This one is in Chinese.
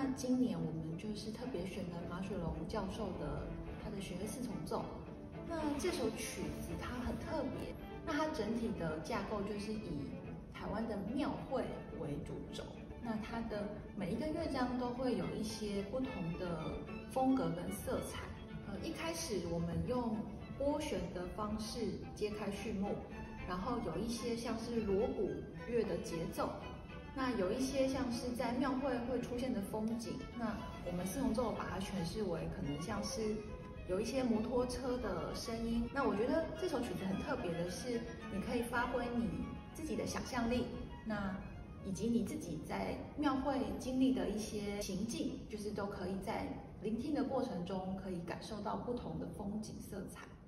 今年我们就是特别选了马雪龙教授的他的弦乐四重奏。那这首曲子它很特别，那它整体的架构就是以台湾的庙会为主轴。那它的每一个乐章都会有一些不同的风格跟色彩。一开始我们用拨弦的方式揭开序幕，然后有一些像是锣鼓乐的节奏。那有一些像是在庙会会出现的风景，那我们四重奏把它诠释为可能像是有一些摩托车的声音。那我觉得这首曲子很特别的是，你可以发挥你自己的想象力，那以及你自己在庙会经历的一些情境，就是都可以在聆听的过程中可以感受到不同的风景色彩。